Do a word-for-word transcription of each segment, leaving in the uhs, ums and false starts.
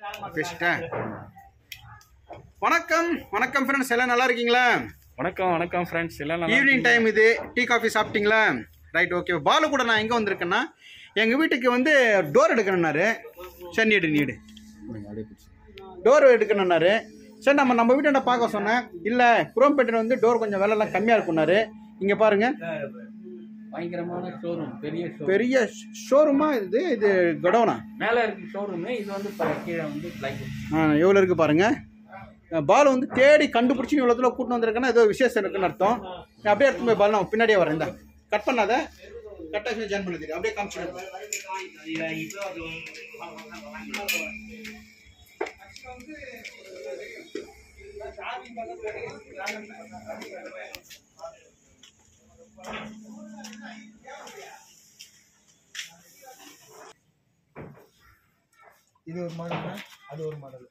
பேசிட்டேன். வணக்கம் வணக்கம் ஃப்ரெண்ட்ஸ், எல்லாம் நல்லா இருக்கீங்களா? வணக்கம் வணக்கம் ஃப்ரெண்ட்ஸ், எல்லாம் ஈவினிங் டைம் இது. டீ காஃபி சாப்பிட்டீங்களா? Right, okay. பாலு கூட நான் எங்கே வந்திருக்கேன்னா, எங்கள் வீட்டுக்கு வந்து டோர் எடுக்கணுன்னாரு. சரி, நீடு நீடு டோர் எடுக்கணுன்னாரு. சரி, நம்ம நம்ம வீட்டை பார்க்க சொன்னேன். இல்லை, குரோம்பேட்டையில் வந்து டோர் கொஞ்சம் விலைலாம் கம்மியாக இருக்குன்னாரு. இங்கே பாருங்க, பயங்கரமான ஷோரூம், பெரிய பெரிய ஷோரூமா இது? இது கடவுனா மேலே இருக்கு ஷோரூமு, இது வந்து கீழே வந்து ஆ எவ்வளோ இருக்குது பாருங்க. பாலு வந்து தேடி கண்டுபிடிச்சி இவ்வளோ தூரம் கூட்டின்னு வந்திருக்கேன்னா ஏதோ விசேஷம் இருக்குன்னு அர்த்தம். அப்படியே எடுத்து போய் பாலு நான் பின்னாடியே வரேன். இந்த கட் பண்ணாத, கட்டாக ஜாயின் பண்ணி தெரியும். அப்படியே காமிச்சிடுங்க. இது ஒரு மாடல், அது ஒரு மாடல்.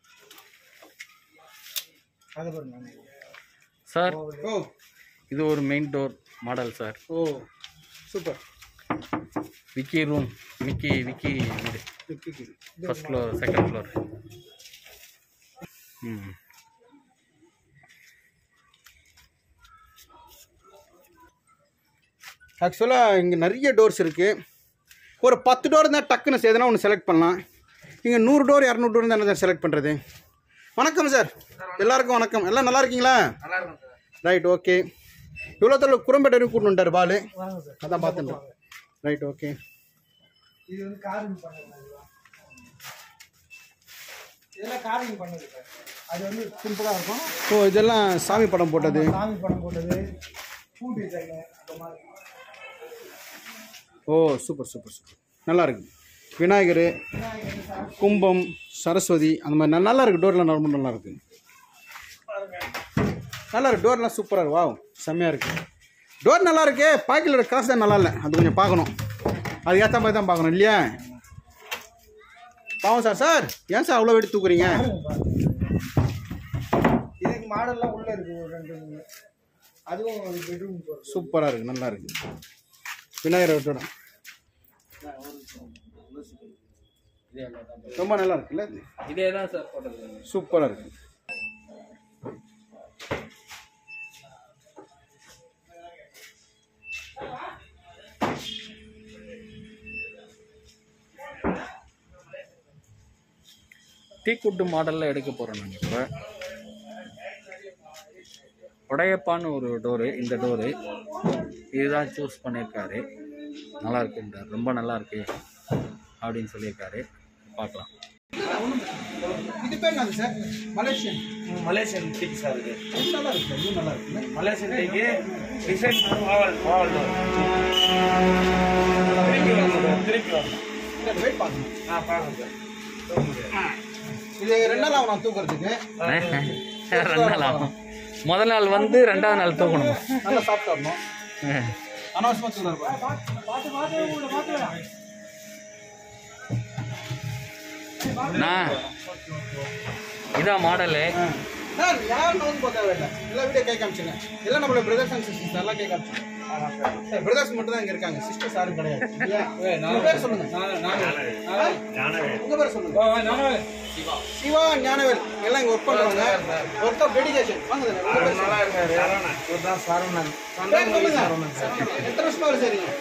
அது பாருங்க சார். ஓ, இது ஒரு main door model sir. Oh super. Vicky room, Vicky Vicky வீடு, ஃபர்ஸ்ட் ஃப்ளோர், செகண்ட் ஃப்ளோர். ம் ஆக்சுவலாக இங்கே நிறைய டோர்ஸ் இருக்குது. ஒரு பத்து டோர் இருந்தால் டக்குன்னு எதனா ஒன்று செலக்ட் பண்ணலாம். இங்கே நூறு டோர் இரநூறு டோர் இருந்தால் என்ன சார் செலக்ட் பண்ணுறது? வணக்கம் சார், எல்லாருக்கும் வணக்கம். எல்லாம் நல்லா இருக்கீங்களா? Right, okay. இவ்வளோ தூரம் குரோம்பேட்டை வரைக்கும் கூட்டு வந்துட்டார் பாலு, அதான் பார்த்துட்டோம். Right, okay. இது வந்து காரிங் பண்ணது, இதெல்லாம் காரிங் பண்ணது. அது வந்து சிம்பிளாக இருக்கும். ஓ, இதெல்லாம் சாமி படம் போட்டது, சாமி படம் போட்டது, பூ டிசைனு அந்த மாதிரி. ஓ சூப்பர் சூப்பர் சூப்பர், நல்லா இருக்கு. விநாயகர், கும்பம், சரஸ்வதி, அந்த மாதிரி நல்லா நல்லா இருக்குது. டோர்லாம் ரொம்ப நல்லா இருக்குது, நல்லா இருக்கு. டோர்லாம் சூப்பராக இருக்கு. வாவ், செம்மையாக இருக்குது. டோர் நல்லா இருக்கு. பாக்கெட்டில் காசு தான் நல்லா இல்லை, அது கொஞ்சம் பார்க்கணும். அது ஏற்ற மாதிரி தான் பார்க்கணும் இல்லையா? பாவம் சார். சார் ஏன் சார் அவ்வளோ வெடி தூக்குறீங்க? இதுக்கு மாடல்லாம் உள்ளே இருக்குது, ஒரு ரெண்டு மூணு. அதுவும் பெட்ரூம் சூப்பராக இருக்குது, நல்லா இருக்குது. விநாயகர் விட்டோட ரொம்ப நல்லா இருக்குல்ல? இதே தான் சார் போட்டது, சூப்பராக இருக்குது. டீக்குட்டு மாடலில் எடுக்க போகிறோம் நாங்கள். இப்போ உடையப்பான்னு ஒரு டோரு, இந்த டோரு இதுதான் சூஸ் பண்ணியிருக்காரு. நல்லா இருக்குன்றார், ரொம்ப நல்லா இருக்கு அப்படின்னு சொல்லியிருக்காரு. பார்க்கலாம். இது பேர் என்னது sir? Malaysian Malaysian teak sir. இது இது நல்லா இருக்கு, இது நல்லா இருக்குல்ல? மலேசியன் டீக்கு டிசைன் மாவல் மாவல் திருப்பி வரணும், திருப்பி வரணும். வெயிட் பார்க்கணும். ஆ பாருங்க சார். இது ரெண்டு நாள் ஆகும் நான் தூக்குறதுக்கு. ரெண்டு நாள் ஆகும். முதல் நாள் வந்து ரெண்டாவது நாள் தூக்கணும். நல்லா சாப்பிட்டு வரணும். அனாவசியமாக தூக்குறாரு. நான் இதான் மாடலு. சார் யாரும் வந்து பார்க்க தேவையில்லை, எல்லா வீடியோ கை காமிச்சுங்க. எல்லாம் நம்மளோட பிரதர்ஸ் அண்ட் சிஸ்டர்ஸ் எல்லாம் கை காமிச்சுங்க. பிரதர்ஸ் மட்டும் தான் இங்கே இருக்காங்க, சிஸ்டர்ஸ் யாரும் கிடையாது. உங்க பேர் சொல்லுங்க. உங்க பேர் சொல்லுங்க. சிவா, ஞானவேல் எல்லாம் இங்கே ஒர்க் பண்ணுவாங்க. Work of dedication. வாங்க நல்லா இருக்காரு. இதுதான் சரவணன். எத்தனை வருஷமா வேலை செய்றீங்க?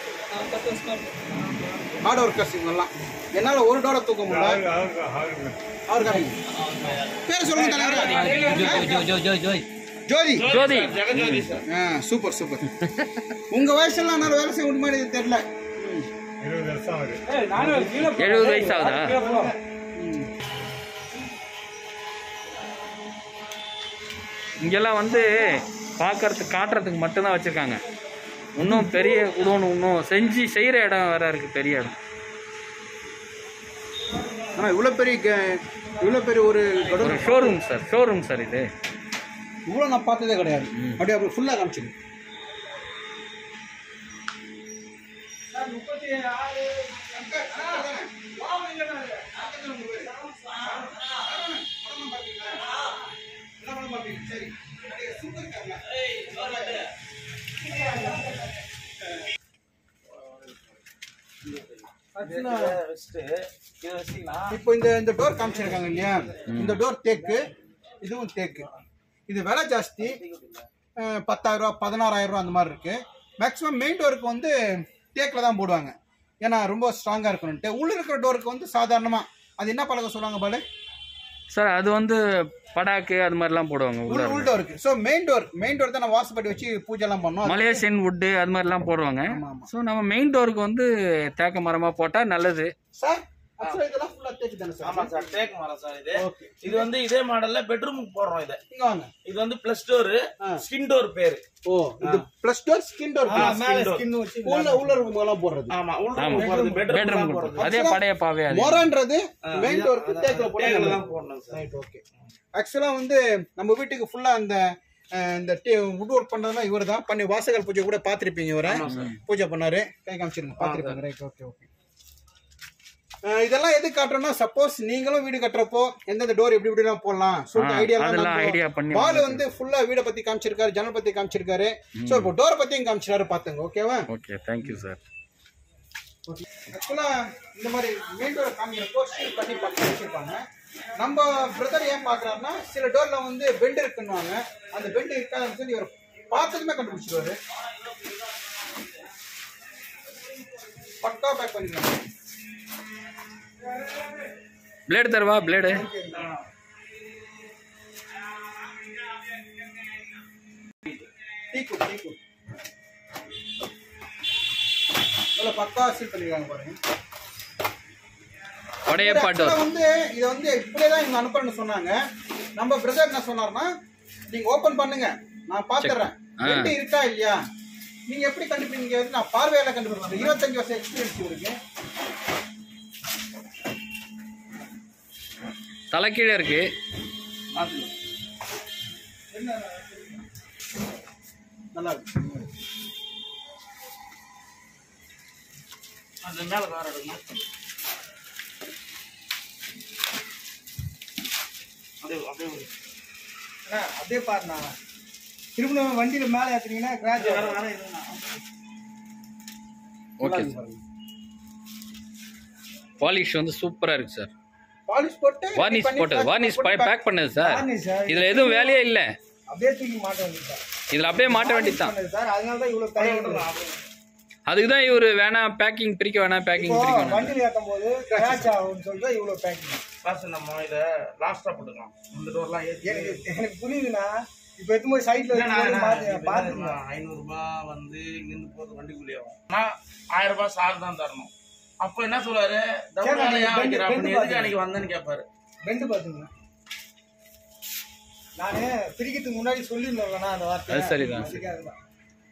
ஹார்ட் ஒர்க்கர்ஸ் இவங்கெல்லாம். என்னால் ஒரு டோரை தூக்க முடியல. அவருக்காக பேர் சொல்லுங்க தலைவர். ஜோதி. ஜோதி. ஆ சூப்பர் சூப்பர். உங்க வயசுலாம் என்னால் வேலை செய்ய முடியுமா தெரியல. எழுபது வயசு ஆகுதா? இங்கெல்லாம் வந்து பார்க்கறதுக்கு காட்டுறதுக்கு மட்டும்தான் வச்சுருக்காங்க. இன்னும் பெரிய குடோன்னு இன்னும் செஞ்சு செய்கிற இடம் வேற இருக்குது, பெரிய இடம். ஆனால் இவ்வளோ பெரிய இவ்வளோ பெரிய ஒரு ஒரு ஷோரூம் சார், ஷோரூம் சார். இது இவ்வளோ நான் பார்த்ததே கிடையாது. அப்படியே அப்படி ஃபுல்லாக காமிச்சிடு. வச்சுட்டு இதை வச்சிங்களா இப்போ இந்த இந்த டோர் காமிச்சிருக்காங்க இல்லையா, இந்த டோர் தேக்கு, இதுவும் தேக்கு. இது விலை ஜாஸ்தி, அஹ், பத்தாயிரம் ரூபா பதினாறாயிரம் ரூபா அந்த மாதிரி இருக்கு. மேக்ஸிமம் மெயின் டோருக்கு வந்து தேக்கில் தான் போடுவாங்க, ஏன்னா ரொம்ப ஸ்ட்ராங்காக இருக்கணும்ட்டு. உள்ள இருக்கிற டோருக்கு வந்து சாதாரணமாக அது என்ன பழக்கம் சொல்லுவாங்க பாலு சார்? அது வந்து படாக்கு அது மாதிரிலாம் போடுவாங்க உள்ள. உள் டோருக்கு. So main door main door தான் நம்ம வாசப்படி வச்சு பூஜைலாம் பண்ணோம். மலேசியன் வுட்டு அது மாதிரிலாம் போடுவாங்க. ஆமா, ஆமா. ஸோ நம்ம மெயின் டோருக்கு வந்து தேக்க மரமாக போட்டால் நல்லது. சார் ஆக்சுவலாக இதெல்லாம் ஃபுல்லாக தேக்கு தானே சார்? ஆமா சார், தேக்கு மரம் சார் இது. ஓகே. இது வந்து இதே மாடல்ல பெட்ரூமுக்கு போடுறோம். இதை இங்க வாங்க. இது வந்து பிளஸ் டோர், ஆ. ஸ்கின் டோர் பேரு. ஓ, இது பிளஸ் டோர் ஸ்கின் டோர். ஆ, மேல ஸ்கின் skin வச்சு உள்ள உள்ள இருக்கும்போதெல்லாம் போடுறது. ஆமா, உள்ள ஆமா. போறது பெட்ரூம் பெட்ரூம் போறது. அதே படைய பாவே அது. மொரன்றது மெயின் டோருக்கு தேக்கில் தேக்குல போடுறது. தான் போடணும் சார். Right, okay. ஆக்சுவலாக வந்து நம்ம வீட்டுக்கு ஃபுல்லாக அந்த அஹ், இந்த வுட் ஒர்க் பண்ணுறதுலாம் இவர் தான் பண்ணி. வாசகல் பூஜை கூட பார்த்துருப்பீங்க, இவரை பூஜை பண்ணாரு, கை காமிச்சிருங்க, பார்த்துருப்பாங்க. Right, okay okay. இதெல்லாம் எது காட்டுறோம்னா, சப்போஸ் நீங்களும் வீடு கட்டுறப்போ எந்தெந்த டோர் எப்படி எப்படிலாம் போடலாம் சொல்லிட்டு அதெல்லாம் ஐடியா ஐடியா பண்ணி பால் வந்து ஃபுல்லா வீடை பத்தி காமிச்சிருக்காரு, ஜன்னல் பத்தி காமிச்சிருக்காரு. ஸோ இப்போ டோரை பத்தியும் காமிச்சிருக்காரு, பாத்துங்க. ஓகேவா? Okay, thank you sir. ஆக்சுவலா இந்த மாதிரி மெயின் டோரை காமிக்கிறப்போ ஸ்டீல் பண்ணி பக்கம் வச்சிருப்பாங்க. நம்ம பிரதர் ஏன் பாக்குறாருன்னா, சில டோர்ல வந்து பெண்ட் இருக்குன்னுவாங்க, அந்த பெண்ட் இருக்காதுன்னு சொல்லி இவர் பார்த்ததுமே கண்டுபிடிச்சிருவாரு. பக்கா பேக் பண்ணிக்கலாம். பிளேடு தருவா, பிளேடு. டீக்கு டீக்கு இவ்வளோ பக்கா சீல் பண்ணிருக்காங்க பாருங்க. படைய பாட்டு Actually வந்து இதை வந்து இப்படியே தான் இவங்க அனுப்புறேன்னு சொன்னாங்க. நம்ம பிரதர் என்ன சொன்னார்னா, நீங்க ஓபன் பண்ணுங்க, நான் பாத்துறேன் எப்படி இருக்கா இல்லையா. நீங்க எப்படி கண்டுபிடிங்க? நான் பார்வையால கண்டுபிடிச்சேன். இருபத்தஞ்சு வருஷம் எக்ஸ்பீரியன்ஸ் இருக்கு. தலைக்கீழே இருக்கு. நல்லா இருக்கு. அந்த மேல கார் எடுக்கணும். அப்படியே அப்படியே ஒரு- அண்ணா, அப்படியே பாருண்ணா. திரும்ப வண்டியில மேல ஏத்துனீங்கன்னா கிராச் வேற வேற இதுண்ணா. Okay sir. பாலிஷ் வந்து சூப்பரா இருக்கு சார். பாலிஷ் போட்டு வார்னிஷ் போட்டது, வார்னிஷ் பேக் பண்ணது சார். சார் இதுல எதுவும் வேலையே இல்ல. அப்படியே தூக்கி மாட்ட வேண்டியது சார். இதுல அப்படியே மாட்ட வேண்டியதுதான் சார், அதனால தான் இவ்வளவு தயார். அதுக்கு தான் இவரு வேணாம் பேக்கிங் பிரிக்க வேணாம் பேக்கிங் பிரிக்க வேணாம். வண்டியில ஏத்தும் போது கிராச் ஆகும்னு சொல்லிட்டு இவ்வளவு பேக்கிங். காசு நம்ம இதை லாஸ்டா போட்டுக்கலாம். இந்த டோர்லாம் ஏற்றி எனக்கு எனக்கு புரியுதுண்ணா. இப்ப எத்தும் போது சைட்ல பாத்துருங்க. ஐநூறு ரூபாய் வந்து இங்கிருந்து போறது வண்டி கூலி ஆகும். ஆனா ஆயிரம் ரூபாய் சார் தான் தரணும். அப்ப என்ன சொல்லுவாரு, டபுள் வேலையா வைக்கிற அப்படின்னு எதுக்கு அன்னைக்கு வந்தேன்னு கேட்பாரு. பெண்டு பாத்துங்க. நானு பிரிக்கிறதுக்கு முன்னாடி சொல்லியிருந்தேன் அந்த வார்த்தை. அது சரிதான். அதுதான்.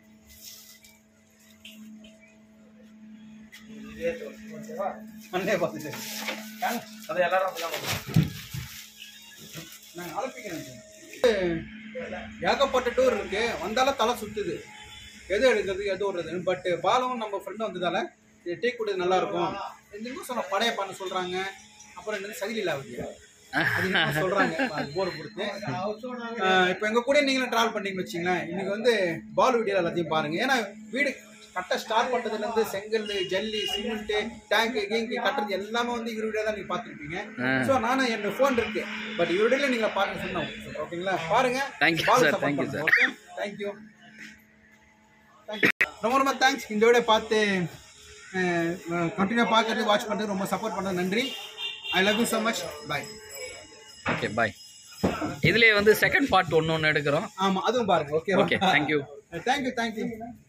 ஓகேவா? அண்ணே பார்த்துட்டு அது எல்லாரும் அப்படிதான் பண்ணுவாங்க. நான் அழைப்பிக்கிறேன். ஏகப்பட்ட டூர் இருக்கு, வந்தாலும் தலை சுத்துது, எது எடுக்கிறது எது விடுறதுன்னு. பட் பாலும் நம்ம ஃப்ரெண்டு வந்ததால டீ குடிது நல்லா இருக்கும். எதுவும் சொன்ன படைய பண்ண சொல்றாங்க. அப்புறம் என்னது சகிலா அது சொல்றாங்க போர் கொடுத்து. இப்போ எங்க கூட நீங்களும் டிராவல் பண்ணீங்கன்னு வச்சிங்களேன், இன்னைக்கு வந்து பால் வீடியோ எல்லாத்தையும் பாருங்க. ஏன்னா வீடு கட்ட ஸ்டார்ட் பண்றதுல இருந்து செங்கல், ஜல்லி, சிமெண்ட், டேங்க் கீங்கு கட்டுறது எல்லாமே வந்து இவரு வீடியோ தான் நீங்க பாத்துருப்பீங்க. ஸோ நானும் என்னோட ஃபோன் இருக்கு, பட் இவரு வீடியோல நீங்க பாருங்க சொன்னோம். ஓகேங்களா? பாருங்க. Thank you sir. Thank you sir. Okay, thank you thank you ரொம்ப ரொம்ப தேங்க்ஸ். இந்த வீடியோ பார்த்து கண்டினியூ பார்க்கறது, வாட்ச் பண்ணுறது, ரொம்ப சப்போர்ட் பண்ணுறது நன்றி. I love you so much. Bye. Okay, bye. இதுலயே வந்து செகண்ட் பார்ட் ஒன்று ஒன்று எடுக்கிறோம். ஆமாம், அதுவும் பாருங்க. Okay okay, thank you. Thank you thank you